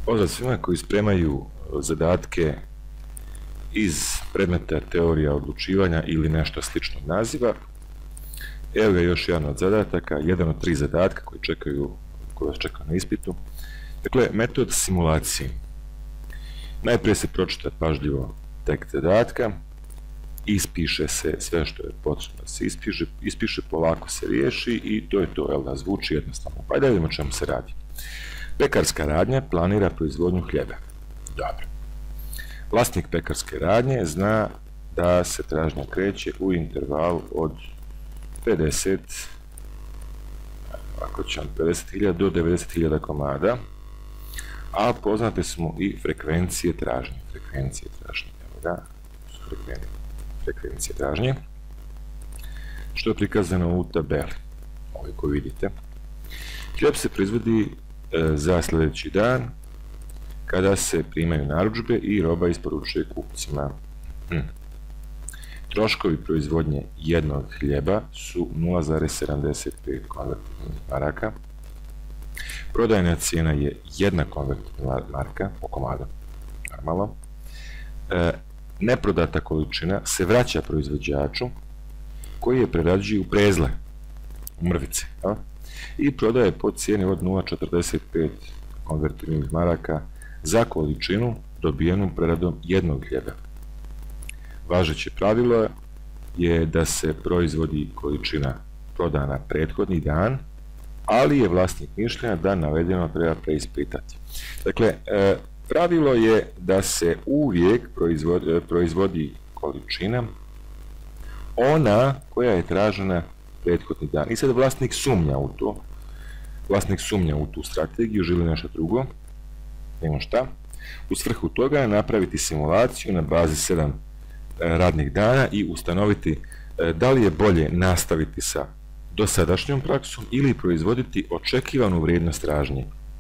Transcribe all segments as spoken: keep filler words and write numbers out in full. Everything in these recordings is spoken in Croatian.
Pozdrav svima koji spremaju zadatke iz predmeta teorija odlučivanja ili nešto sličnog naziva. Evo ga još jedan od zadataka, jedan od tri zadatka koji čekaju, koji vas čekaju na ispitu. Dakle, metod simulacije. Najprije se pročita pažljivo tekst zadatka, ispiše se sve što je potrebno da se ispiše, ispiše, polako se riješi i to je to, jel da, zvuči jednostavno. Pa da vidimo o čemu se radi. Pekarska radnja planira proizvodnju hljeba. Dobro. Vlasnik pekarske radnje zna da se tražnja kreće u intervalu od pedeset, ako će on pedeset hiljada do devedeset hiljada komada, a poznate su mu i frekvencije tražnje. Frekvencije tražnje, evo da, frekvencije tražnje, što je prikazano u tabeli, ovoj koju vidite. Hljeb se proizvodi za sljedeći dan, kada se primaju narudžbe i roba isporučuje kupcima. Hm. Troškovi proizvodnje jednog hljeba su nula zarez sedamdeset pet konvertibilnih maraka. Prodajna cijena je jedna konvertibilna marka po komadu, normalno. E, neprodata količina se vraća proizvođaču koji je prerađuje u prezle, u mrvice, ja? I prodaje po cijeni od nula zarez četrdeset pet konvertibilnih maraka za količinu dobijenu preradom jednog hljeba. Važeće pravilo je da se proizvodi količina prodana prethodni dan, ali je vlasnik mišljenja da navedeno treba preispitati. Dakle, pravilo je da se uvijek proizvodi, proizvodi količina ona koja je tražena prethodni dan. I sad vlasnik sumnja u to, vlasnik sumnja u tu strategiju, želi nešto drugo, nema šta. U svrhu toga napraviti simulaciju na bazi sedam radnih dana i ustanoviti da li je bolje nastaviti sa dosadašnjom praksom ili proizvoditi očekivanu vrijednost tražnje.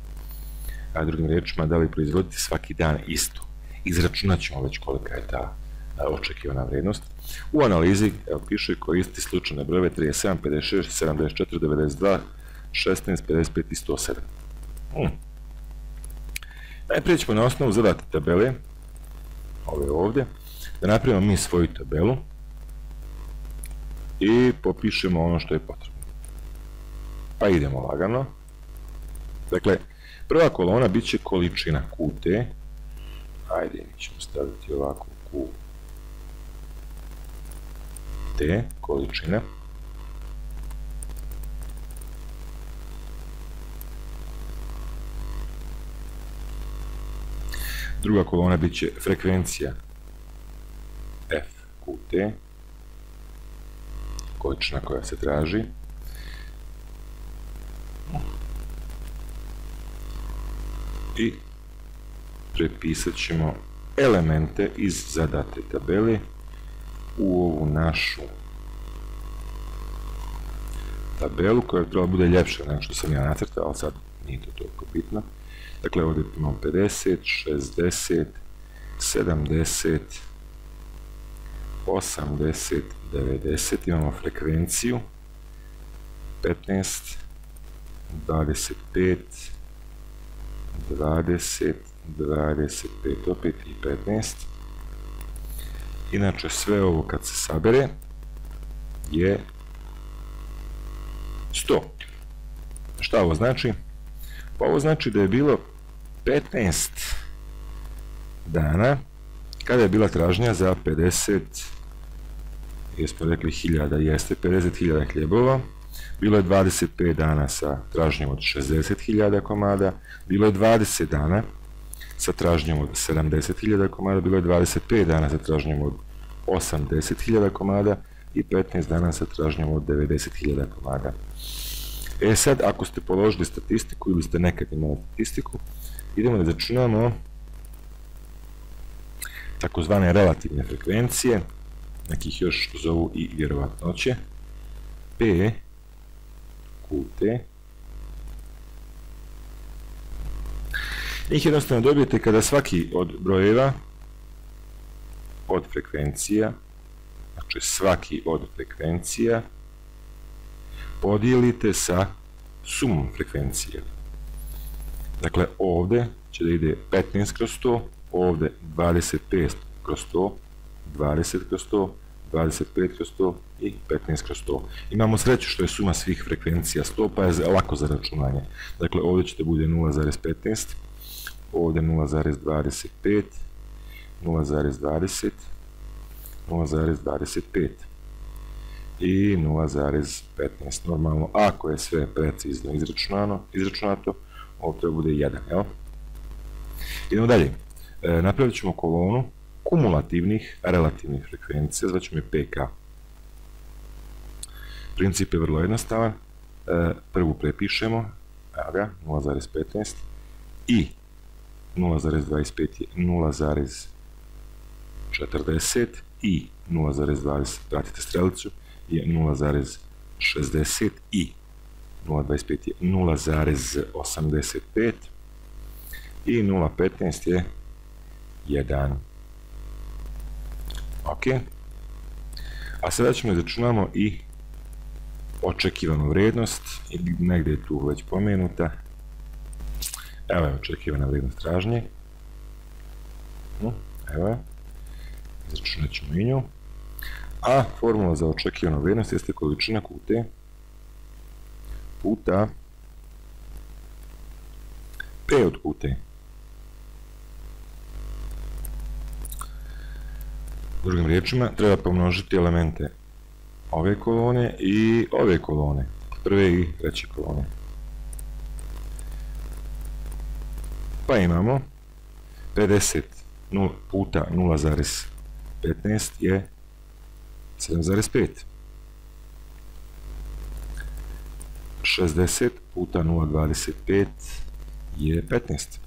A drugim riječima, da li proizvoditi svaki dan isto. Izračunat ćemo već kolika je ta očekivana vrijednost. U analizi, evo piše, koristi slučajne brojeve trideset sedam, pedeset šest, sedamdeset četiri, devedeset dva, šesnaest, pedeset pet i sto sedam. Hmm. Najprije ćemo na osnovu zadate tabele, ove ovdje, da napravimo mi svoju tabelu i popišemo ono što je potrebno. Pa idemo lagano. Dakle, prva kolona bit će količina Q T. Ajde, mi ćemo staviti ovako Q T, količina. Druga kolona bit će frekvencija F Q T, količina koja se traži. I prepisat ćemo elemente iz zadate tabele u ovu našu tabelu koja je trebala bude ljepša nego što sam ja nacrtao, ali sad nije to toliko bitno. Dakle, ovdje imamo pedeset, šezdeset, sedamdeset, osamdeset, devedeset, imamo frekvenciju petnaest, dvadeset pet, dvadeset, dvadeset pet opet i petnaest. Inače, sve ovo kad se sabere je sto. Šta ovo znači? Pa ovo znači da je bilo petnaest dana kada je bila tražnja za pedeset, jesmo rekli hiljada, jeste pedeset hiljada hljebova, bilo je dvadeset pet dana sa tražnjom od šezdeset hiljada komada, bilo je dvadeset dana sa tražnjom od sedamdeset hiljada komada, bilo je dvadeset pet dana sa tražnjom od osamdeset hiljada komada i petnaest dana sa tražnjom od devedeset hiljada komada. E sad, ako ste položili statistiku ili ste nekad imali statistiku, idemo da začunamo takozvane relativne frekvencije, nekih još zovu i vjerovatnoće, P, Q, T. Njih jednostavno dobijete kada svaki od brojeva od frekvencija, znači svaki od frekvencija, podijelite sa sumom frekvencije. Dakle, ovdje će da ide petnaest kroz sto, ovdje dvadeset pet kroz sto, dvadeset kroz sto, dvadeset pet kroz sto i petnaest kroz sto. Imamo sreću što je suma svih frekvencija sto, pa je lako za računanje. Dakle, ovdje će da bude nula zarez petnaest, ovdje nula zarez dvadeset pet, nula zarez dvadeset, nula zarez dvadeset pet i nula zarez petnaest. Normalno, ako je sve precizno izračunano, izračunato, ovo treba bude jedan, jel? Idemo dalje. E, napravit ćemo kolonu kumulativnih relativnih frekvencija, zvaćemo je P K. Princip je vrlo jednostavan. E, prvu prepišemo, evo ga, nula zarez petnaest i nula zarez dvadeset pet je nula zarez četrdeset i nula zarez dvadeset, pratite strelicu, je nula zarez šezdeset i nula zarez dvadeset pet je nula zarez osamdeset pet i nula zarez petnaest je jedan. Ok. A sada ćemo izračunamo i očekivanu vrijednost, i negdje je tu već pomenuta. Evo je očekivana vrijednost tražnje. Evo je. Izračunat ćemo i nju. A formula za očekivanu vrijednost jeste količina Qt puta P od Qt. Drugim riječima, treba pomnožiti elemente ove kolone i ove kolone, prve i treće kolone. Pa imamo pedeset puta nula zarez petnaest je sedam zarez pet. šezdeset puta nula zarez dvadeset pet je petnaest.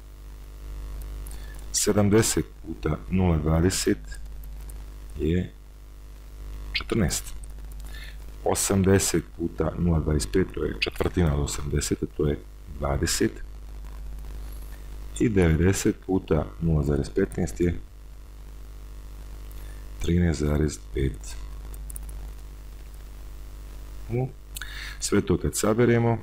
sedamdeset puta nula zarez dvadeset je četrnaest. osamdeset puta nula zarez dvadeset pet, to je četvrtina od osamdeset, to je dvadeset. I devedeset puta nula zarez petnaest je trinaest zarez pet. Sve to kad saberemo,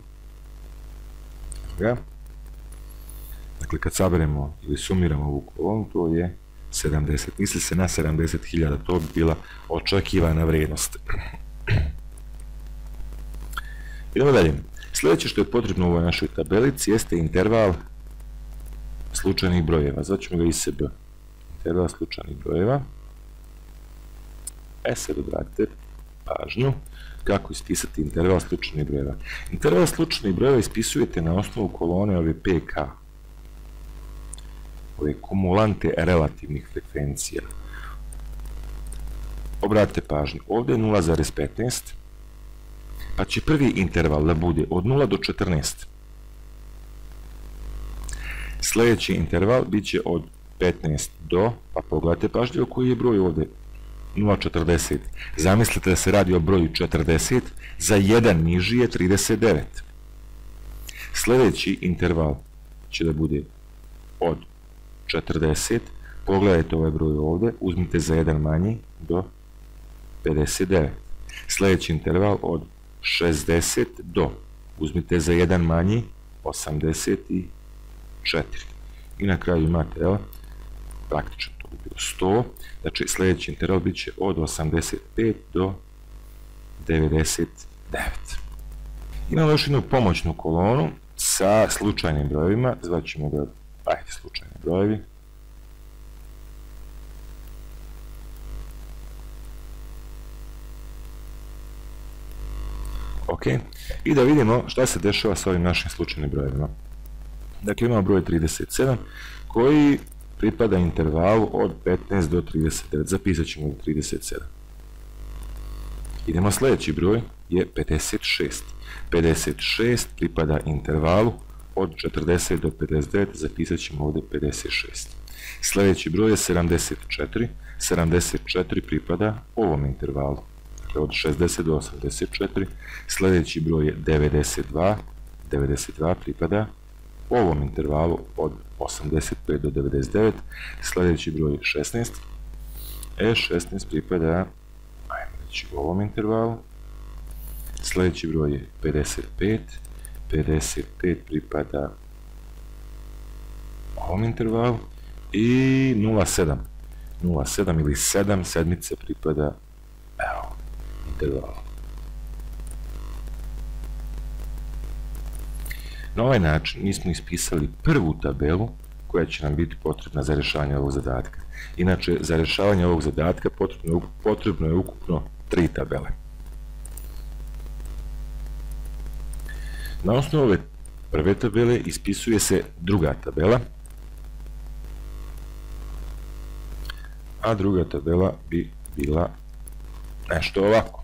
dakle kad saberemo ili sumiramo ovu kolonu, to je sedamdeset. Misli se na sedamdeset hiljada, to bi bila očekivana vrijednost. Idemo dalje. Sljedeće što je potrebno u ovoj našoj tabelici jeste interval slučajnih brojeva. Zvaćemo ga I S B. Interval slučajnih brojeva. E sad obratite pažnju kako ispisati interval slučajnih brojeva. Interval slučajnih brojeva ispisujete na osnovu kolone ove P K. Ove kumulante relativnih frekvencija. Obratite pažnju. Ovdje je nula zarez petnaest. Pa će prvi interval da bude od nula do četrnaest. Sljedeći interval bit će od petnaest do, pa pogledajte pažljivo koji je broj ovdje, nula zarez četrdeset. Zamislite da se radi o broju četrdeset, za jedan niži je trideset devet. Sljedeći interval će da bude od četrdeset, pogledajte ovaj broj ovdje, uzmite za jedan manji do pedeset devet. Sljedeći interval od šezdeset do, uzmite za jedan manji, osamdeset četiri. I na kraju imate, evo, praktično to bi bilo sto, znači sljedeći interval bit će od osamdeset pet do devedeset devet. Imamo još jednu pomoćnu kolonu sa slučajnim brojevima, zvaćemo ga, ajde, slučajni brojevi. Ok, i da vidimo šta se dešava s ovim našim slučajnim brojevima. Dakle, imamo broj trideset sedam koji pripada intervalu od petnaest do trideset devet. Zapisat ćemo ga trideset sedam. Idemo sljedeći broj je pedeset šest. pedeset šest pripada intervalu od četrdeset do pedeset devet. Zapisat ćemo ovdje pedeset šest. Sljedeći broj je sedamdeset četiri. sedamdeset četiri pripada ovom intervalu. Dakle, od šezdeset do osamdeset četiri. Sljedeći broj je devedeset dva. devedeset dva pripada ovom intervalu od osamdeset pet do devedeset devet. Sljedeći broj je šesnaest. E šesnaest pripada, ajmo reći, ovom intervalu. Sljedeći broj je pedeset pet. pedeset pet pripada ovom intervalu i nula zarez sedam. nula zarez sedam ili sedam sedmice pripada evo, intervalu. Na ovaj način mi smo ispisali prvu tabelu koja će nam biti potrebna za rješavanje ovog zadatka. Inače, za rješavanje ovog zadatka potrebno, potrebno je ukupno tri tabele. Na osnovu ove prve tabele ispisuje se druga tabela, a druga tabela bi bila nešto ovako.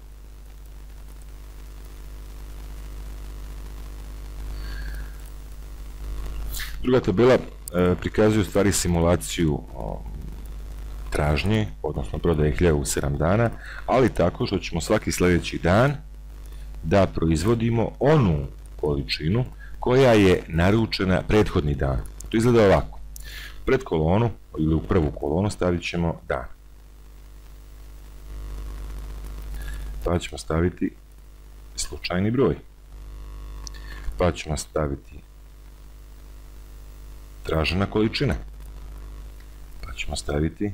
Druga tabela e, prikazuje u stvari simulaciju o, tražnje, odnosno prodaje hljeba u sedam dana, ali tako što ćemo svaki sljedeći dan da proizvodimo onu količinu koja je naručena prethodni dan. To izgleda ovako. Pred kolonu ili u prvu kolonu stavit ćemo dan. Pa ćemo staviti slučajni broj. Pa ćemo staviti tražena količina. Pa ćemo staviti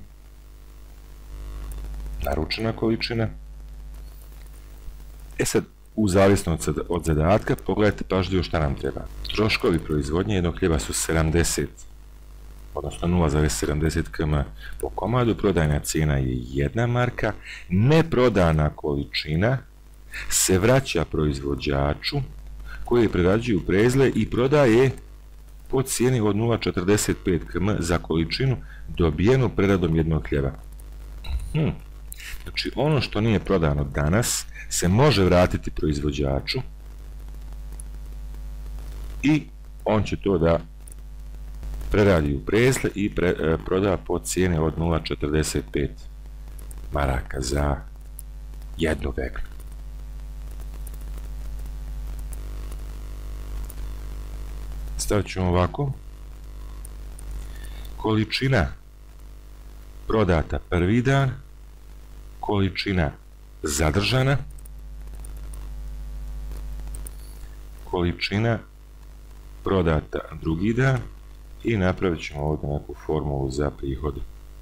naručena količina. E sad, u zavisnosti od zadatka, pogledajte pažljivo šta nam treba. Troškovi proizvodnje jednog hljeba su sedamdeset, odnosno nula zarez sedamdeset kilograma po komadu, prodajna cijena je jedna marka, neprodana količina se vraća proizvođaču koji prerađuje u prezle i prodaje po cijeni od nula zarez četrdeset pet kilograma za količinu dobijenu preradom jednog hljeba. Hmm. Znači, ono što nije prodano danas se može vratiti proizvođaču i on će to da preradi u prezle i pre, e, proda po cijeni od nula zarez četrdeset pet maraka za jednu vegnu. Stavit ćemo ovako. Količina prodata prvi dan, količina zadržana, količina prodata drugi dan i napravit ćemo ovdje neku formulu za prihode.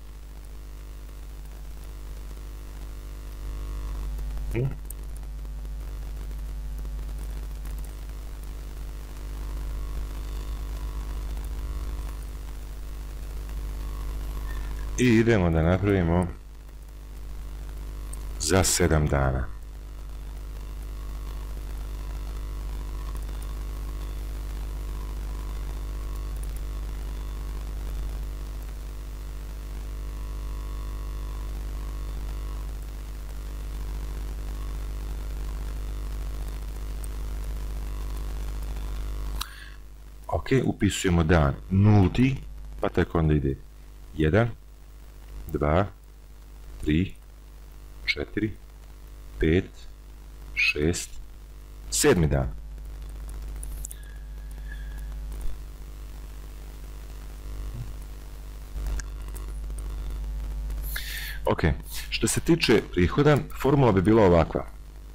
Hmm. I idemo da napravimo za sedam dana. Ok, upisujemo dan nulti, pa tako onda ide jedan, dva, tri, četiri, pet, šest, sedmi dan. Ok, što se tiče prihoda, formula bi bila ovakva.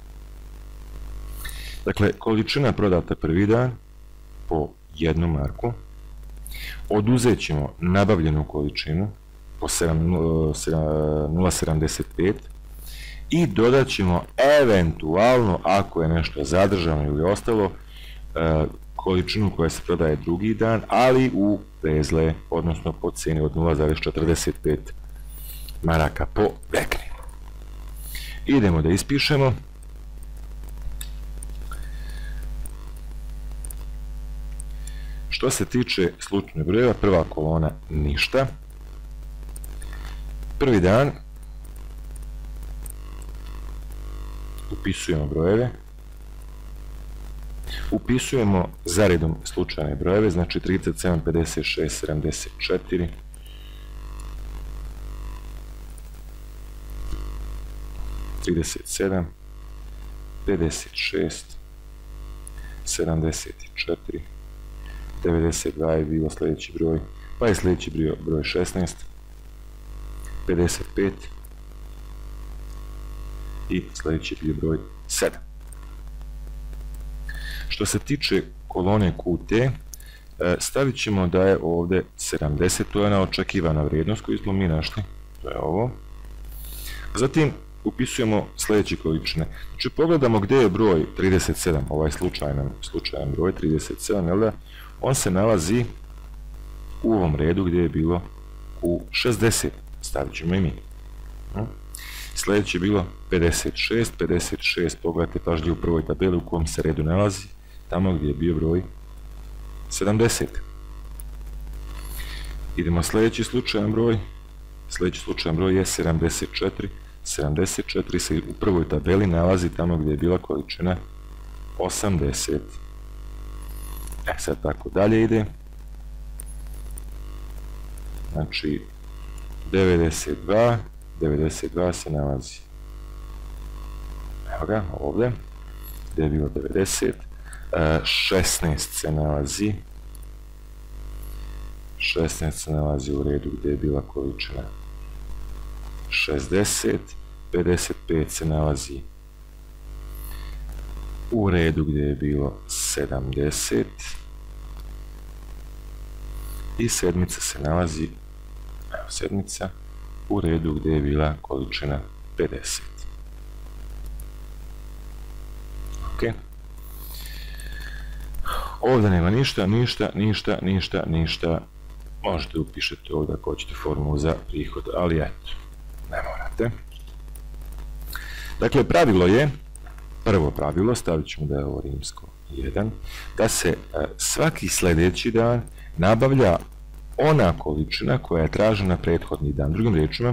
Dakle, količina prodata prvi dan po jednu marku, oduzet ćemo nabavljenu količinu po nula zarez sedamdeset pet i dodat ćemo eventualno, ako je nešto zadržano ili ostalo, količinu koja se prodaje drugi dan, ali u prezle, odnosno po cijeni od nula zarez četrdeset pet maraka po vegni. Idemo da ispišemo. Što se tiče slučajnog brojeva, prva kolona ništa. Prvi dan upisujemo brojeve. Upisujemo zaredom slučajne brojeve, znači trideset sedam, pedeset šest, sedamdeset četiri. trideset sedam, pedeset šest, sedamdeset četiri, devedeset dva je bilo sljedeći broj, pa je sljedeći broj, broj šesnaest, pedeset pet i sljedeći bio broj sedam. Što se tiče kolone Q T, stavit ćemo da je ovdje sedamdeset, to je ona očekivana vrijednost koju smo mi našli, to je ovo. Zatim upisujemo sljedeće količine. Znači pogledamo gdje je broj trideset sedam, ovaj slučajan, slučajan broj trideset sedam, jel da? On se nalazi u ovom redu gdje je bilo u šezdeset, stavit ćemo i mi. Sljedeće je bilo pedeset šest, pedeset šest, pogledajte pažljivo u prvoj tabeli u kom se redu nalazi, tamo gdje je bio broj sedamdeset. Idemo sljedeći slučajan broj, sljedeći slučajan broj je sedamdeset četiri, sedamdeset četiri se u prvoj tabeli nalazi tamo gdje je bila količina osamdeset. E sad tako dalje ide. Znači, devedeset dva, devedeset dva se nalazi, evo ga, ovdje, gdje je bilo devedeset, šesnaest se nalazi, šesnaest se nalazi u redu gdje je bila količina šezdeset, pedeset pet se nalazi u redu gdje je bilo sedamdeset i sedmica se nalazi, evo sedmica, u redu gdje je bila količina pedeset. Ok. Ovdje nema ništa, ništa, ništa, ništa, ništa. Možete upišete ovdje ako hoćete formulu za prihod, ali eto, ne morate. Dakle, pravilo je, prvo pravilo, stavit ćemo da je ovo rimsko jedan, da se svaki sljedeći dan nabavlja ona količina koja je tražena prethodni dan. Drugim riječima,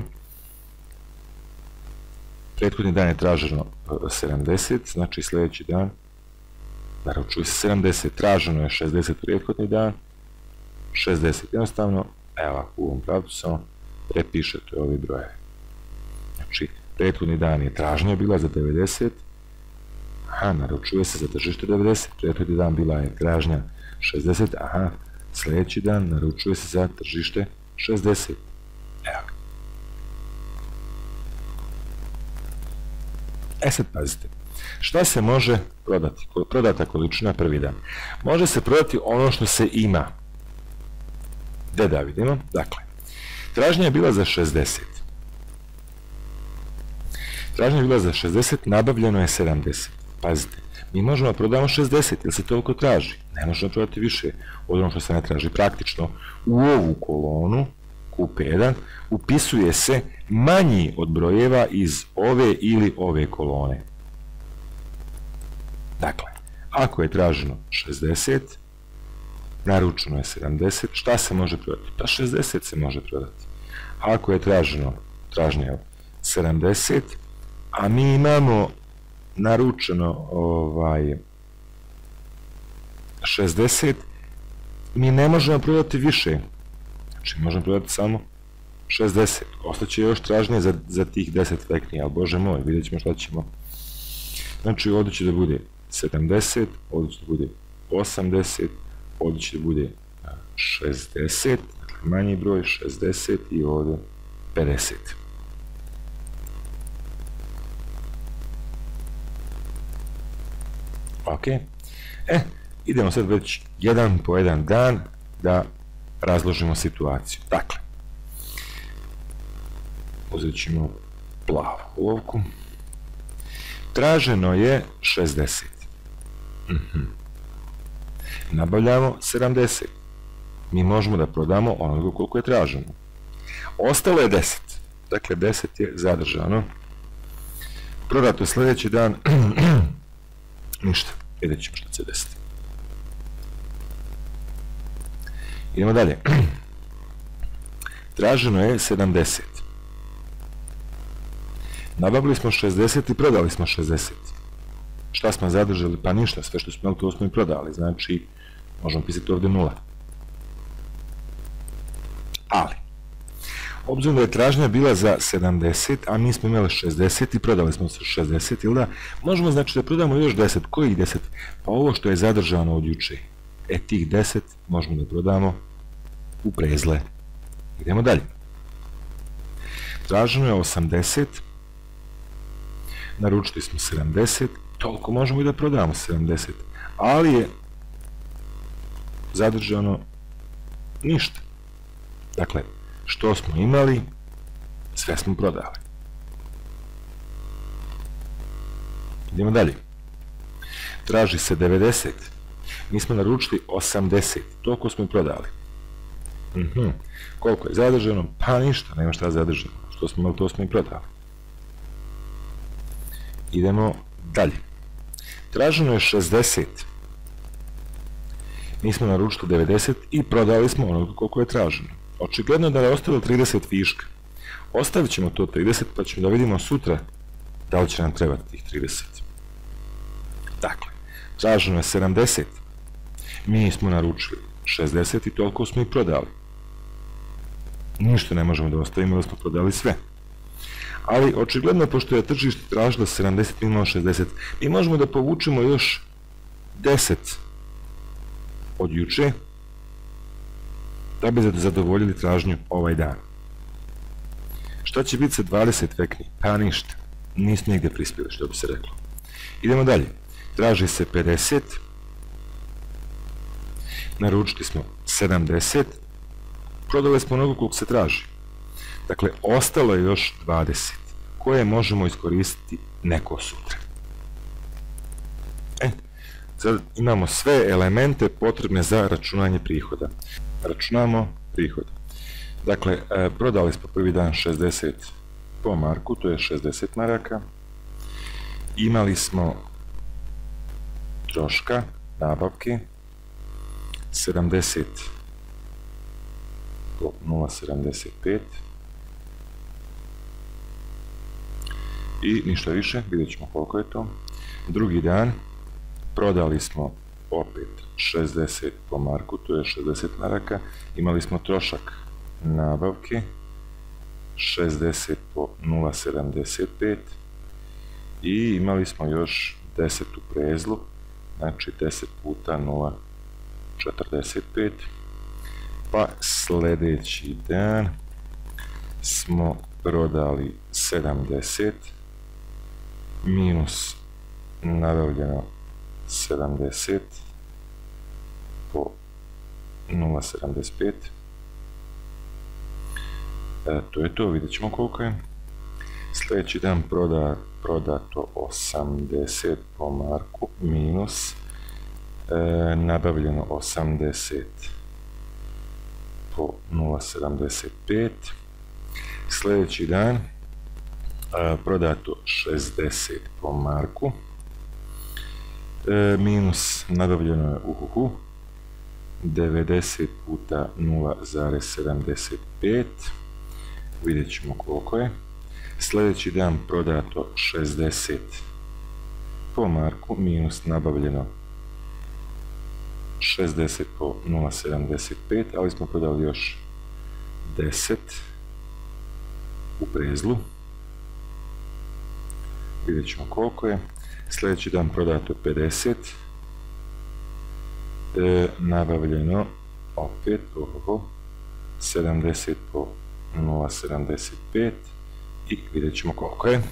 prethodni dan je traženo sedamdeset, znači sljedeći dan naručuje se sedamdeset, traženo je šezdeset prethodni dan, šezdeset jednostavno, evo u ovom pravcu samo prepišete ove broje. Znači, prethodni dan je tražnja bila za devedeset, aha, naručuje se za tržište devedeset, prethodni dan bila je tražnja šezdeset, aha, sljedeći dan naručuje se za tržište šezdeset. Evo. E sad pazite, šta se može prodati? Prodata količina prvi dan. Može se prodati ono što se ima. Gdje da vidimo? Dakle, tražnja je bila za šezdeset. Tražnja je bila za šezdeset, nabavljeno je sedamdeset. Pazite, mi možemo prodamo šezdeset, jer se toliko traži. Ne možemo prodati više od ono što se ne traži. Praktično, u ovu kolonu, Q P jedan, upisuje se manji od brojeva iz ove ili ove kolone. Dakle, ako je traženo šezdeset, naručeno je sedamdeset, šta se može prodati? Pa šezdeset se može prodati. Ako je traženo, tražnje je sedamdeset, a mi imamo naručeno ovaj, šezdeset, mi ne možemo prodati više. Znači, možemo prodati samo šezdeset. Ostaće još tražnje za, za tih deset veknija, ali bože moj, vidjet ćemo šta ćemo. Znači, ovdje će da bude sedamdeset, ovdje će da bude osamdeset, ovdje će da bude šezdeset, dakle manji broj, šezdeset i ovdje pedeset. Ok, e, idemo sad već jedan po jedan dan da razložimo situaciju. Dakle, uzet ćemo plavu olovku. Traženo je šezdeset. Mhm. Nabavljamo sedamdeset. Mi možemo da prodamo onoga koliko je traženo. Ostalo je deset. Dakle, deset je zadržano. Prodato sljedeći dan. Ništa. Vidjet ćemo što će desiti. Idemo dalje. Traženo je sedamdeset. Nabavili smo šezdeset i prodali smo šezdeset. Šta smo zadržali? Pa ništa, sve što smo imali to smo i prodali. Znači, možemo pisati ovdje nula. Ali, obzirom da je tražnja bila za sedamdeset, a mi smo imali šezdeset i prodali smo šezdeset, ili da, možemo znači da prodamo još deset. Kojih deset? Pa ovo što je zadržano od juče. E, tih deset možemo da prodamo u prezle. Idemo dalje. Traženo je osamdeset, naručili smo sedamdeset, toliko možemo i da prodamo sedamdeset, ali je zadržano? Ništa. Dakle, što smo imali, sve smo prodali. Idemo dalje. Traži se devedeset. Mi smo naručili osamdeset. Toliko smo i prodali. Mhm. Koliko je zadržano? Pa ništa, nema šta zadržano. Što smo imali, to smo i prodali. Idemo dalje. Traženo je šezdeset. Mi smo naručili devedeset i prodali smo ono koliko je traženo. Očigledno da je ostavilo trideset viška. Ostavit ćemo to trideset pa ćemo da vidimo sutra da li će nam trebati tih trideset. Dakle, traženo je sedamdeset. Mi smo naručili šezdeset i toliko smo i prodali. Ništa ne možemo da ostavimo da smo prodali sve. Ali, očigledno, pošto je tržište tražilo sedamdeset, mi imamo šezdeset. Mi možemo da povučemo još deset od juče da bi zadovoljili tražnju ovaj dan. Šta će biti sa dvadeset vekni? Pa ništa. Nismo nigde prispjeli, što bi se reklo. Idemo dalje. Traži se pedeset. Naručili smo sedamdeset. Prodali smo onoga koliko se traži. Dakle, ostalo je još dvadeset, koje možemo iskoristiti neko sutra. E, sad imamo sve elemente potrebne za računanje prihoda. Računamo prihod. Dakle, e, prodali smo prvi dan šezdeset po marku, to je šezdeset maraka. Imali smo troška, nabavke, sedamdeset po nula zarez sedamdeset pet. I ništa više, vidjet ćemo koliko je to. Drugi dan prodali smo opet šezdeset po marku, to je šezdeset maraka. Imali smo trošak nabavke šezdeset po nula zarez sedamdeset pet i imali smo još deset u prezlu, znači deset puta nula zarez četrdeset pet. Pa sljedeći dan smo prodali sedamdeset minus nabavljeno sedamdeset po nula zarez sedamdeset pet. E, to je to, vidjet ćemo koliko je. Sljedeći dan proda, prodato osamdeset po marku minus e, nabavljeno osamdeset po nula zarez sedamdeset pet. Sljedeći dan a, prodato šezdeset po marku e, minus nabavljeno je uhuhu devedeset puta nula zarez sedamdeset pet. Vidjet ćemo koliko je. Sljedeći dan prodato šezdeset po marku minus nabavljeno šezdeset po nula zarez sedamdeset pet, ali smo prodali još deset u prezlu. Vidjet ćemo koliko je. Sljedeći dan prodato pedeset, e, nabavljeno opet ohoho, sedamdeset po nula zarez sedamdeset pet i vidjet ćemo koliko je.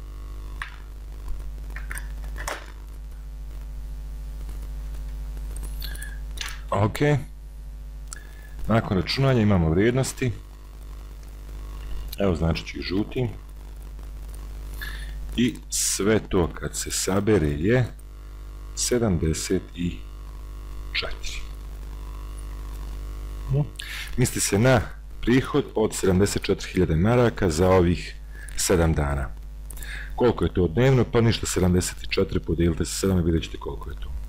Ok, nakon računanja imamo vrijednosti, evo znači ću ih žutim, i sve to kad se sabere je sedamdeset četiri. Misli se na prihod od sedamdeset četiri hiljade maraka za ovih sedam dana. Koliko je to dnevno? Pa ništa, sedamdeset četiri podijelite sa sedam i vidjet ćete koliko je to.